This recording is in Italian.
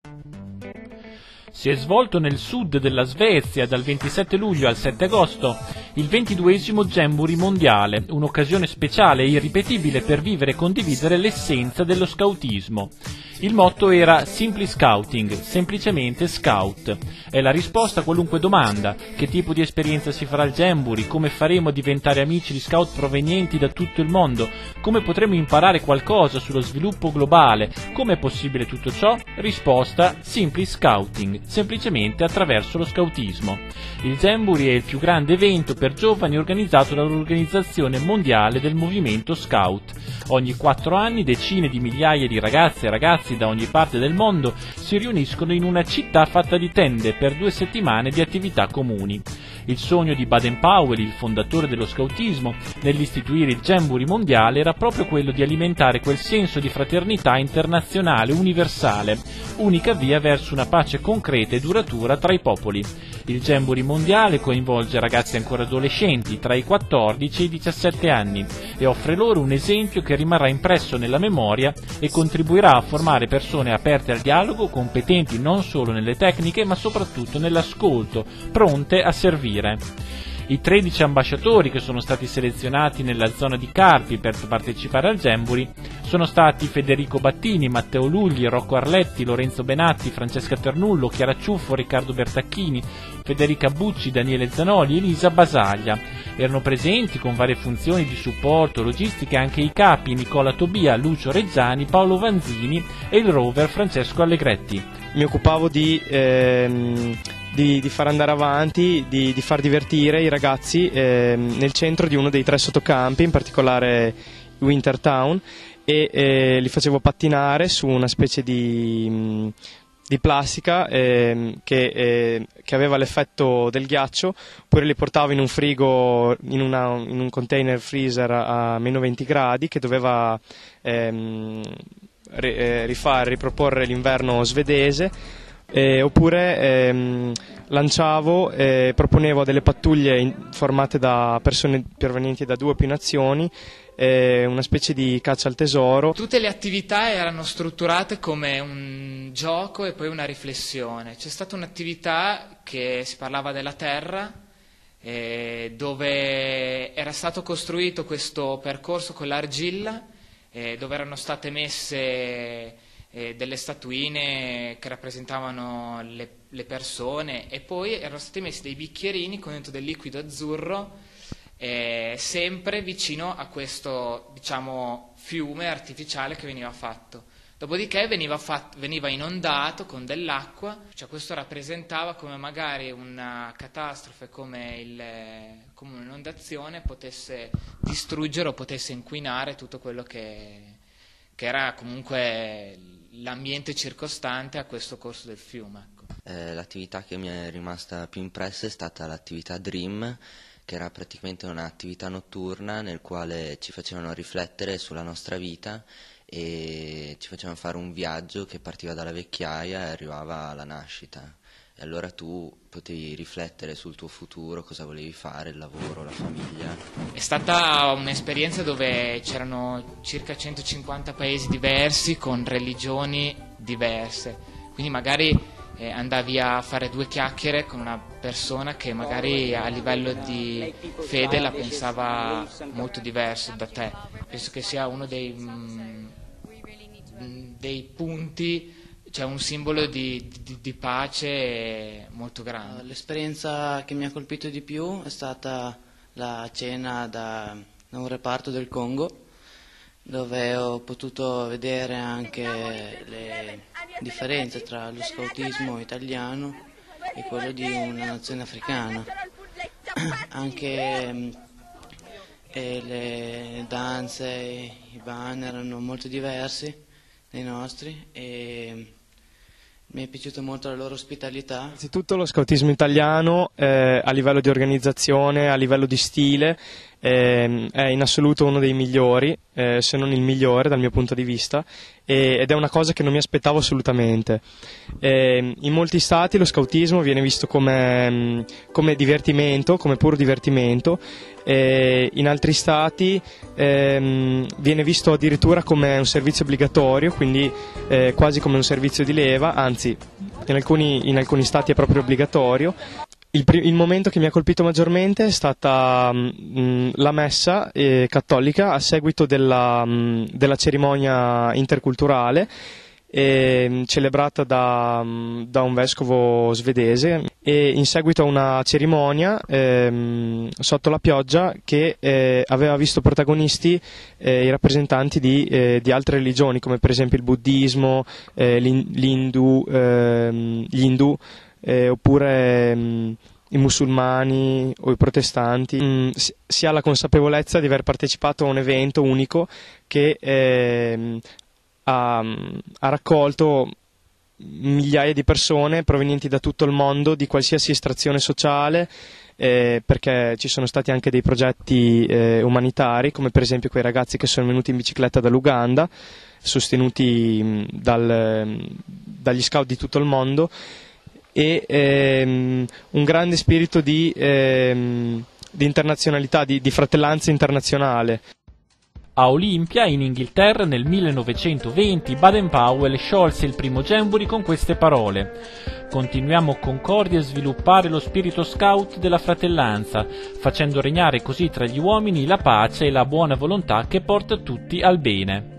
Si è svolto nel sud della Svezia dal 27 luglio al 7 agosto il 22esimo Jamboree mondiale, un'occasione speciale e irripetibile per vivere e condividere l'essenza dello scautismo. Il motto era Simply Scouting, semplicemente scout. È la risposta a qualunque domanda: che tipo di esperienza si farà al Jamboree, come faremo a diventare amici di scout provenienti da tutto il mondo, come potremo imparare qualcosa sullo sviluppo globale, come è possibile tutto ciò? Risposta: Simply Scouting, semplicemente attraverso lo scautismo. Il Jamboree è il più grande evento per giovani organizzato dall'Organizzazione Mondiale del Movimento Scout. Ogni 4 anni decine di migliaia di ragazze e ragazzi da ogni parte del mondo si riuniscono in una città fatta di tende per 2 settimane di attività comuni. Il sogno di Baden-Powell, il fondatore dello scautismo, nell'istituire il Jamboree mondiale era proprio quello di alimentare quel senso di fraternità internazionale universale, unica via verso una pace concreta e duratura tra i popoli. Il Jamboree mondiale coinvolge ragazzi ancora adolescenti, tra i 14 e i 17 anni, e offre loro un esempio che rimarrà impresso nella memoria e contribuirà a formare persone aperte al dialogo, competenti non solo nelle tecniche ma soprattutto nell'ascolto, pronte a servire. I 13 ambasciatori che sono stati selezionati nella zona di Carpi per partecipare al Jamboree sono stati Federico Battini, Matteo Lugli, Rocco Arletti, Lorenzo Benatti, Francesca Ternullo, Chiara Ciuffo, Riccardo Bertacchini, Federica Bucci, Daniele Zanoli e Elisa Basaglia. Erano presenti con varie funzioni di supporto, logistiche anche i capi Nicola Tobia, Lucio Reggiani, Paolo Vanzini e il rover Francesco Allegretti. Mi occupavo di far andare avanti, di far divertire i ragazzi nel centro di uno dei 3 sottocampi, in particolare Wintertown, e li facevo pattinare su una specie di plastica che aveva l'effetto del ghiaccio, oppure li portavo in un frigo, in un container freezer a meno 20 gradi che doveva riproporre l'inverno svedese. Oppure lanciavo e proponevo delle pattuglie formate da persone provenienti da 2 o più nazioni, una specie di caccia al tesoro. Tutte le attività erano strutturate come un gioco e poi una riflessione. C'è stata un'attività che si parlava della terra, dove era stato costruito questo percorso con l'argilla, dove erano state messe delle statuine che rappresentavano le persone, e poi erano stati messi dei bicchierini con dentro del liquido azzurro, sempre vicino a questo, diciamo, fiume artificiale che veniva fatto. Dopodiché veniva inondato con dell'acqua, cioè questo rappresentava come magari una catastrofe come un'inondazione potesse distruggere o potesse inquinare tutto quello che era comunque l'ambiente circostante a questo corso del fiume. Ecco. L'attività che mi è rimasta più impressa è stata l'attività Dream, che era praticamente un'attività notturna nel quale ci facevano riflettere sulla nostra vita e ci facevano fare un viaggio che partiva dalla vecchiaia e arrivava alla nascita. E allora tu potevi riflettere sul tuo futuro, cosa volevi fare, il lavoro, la famiglia. È stata un'esperienza dove c'erano circa 150 paesi diversi con religioni diverse, quindi magari andavi a fare 2 chiacchiere con una persona che magari a livello di fede la pensava molto diverso da te. Penso che sia uno dei punti, cioè un simbolo di pace molto grande. L'esperienza che mi ha colpito di più è stata la cena da un reparto del Congo, dove ho potuto vedere anche le differenze tra lo scautismo italiano e quello di una nazione africana. Anche le danze, i balli erano molto diversi dai nostri e mi è piaciuta molto la loro ospitalità. Innanzitutto lo scautismo italiano a livello di organizzazione, a livello di stile, è in assoluto uno dei migliori, se non il migliore dal mio punto di vista, ed è una cosa che non mi aspettavo assolutamente. In molti stati lo scautismo viene visto come divertimento, come puro divertimento, in altri stati viene visto addirittura come un servizio obbligatorio, quindi quasi come un servizio di leva, anzi in alcuni stati è proprio obbligatorio. Il momento che mi ha colpito maggiormente è stata la messa cattolica a seguito della cerimonia interculturale celebrata da un vescovo svedese, e in seguito a una cerimonia sotto la pioggia che aveva visto protagonisti i rappresentanti di altre religioni, come per esempio il buddismo, gli indù, oppure i musulmani o i protestanti. Si ha la consapevolezza di aver partecipato a un evento unico che ha raccolto migliaia di persone provenienti da tutto il mondo, di qualsiasi estrazione sociale, perché ci sono stati anche dei progetti umanitari, come per esempio quei ragazzi che sono venuti in bicicletta dall'Uganda, sostenuti dagli scout di tutto il mondo, e un grande spirito di internazionalità, di fratellanza internazionale. A Olimpia, in Inghilterra, nel 1920, Baden-Powell sciolse il primo Jamboree con queste parole: «Continuiamo con concordi a sviluppare lo spirito scout della fratellanza, facendo regnare così tra gli uomini la pace e la buona volontà che porta tutti al bene».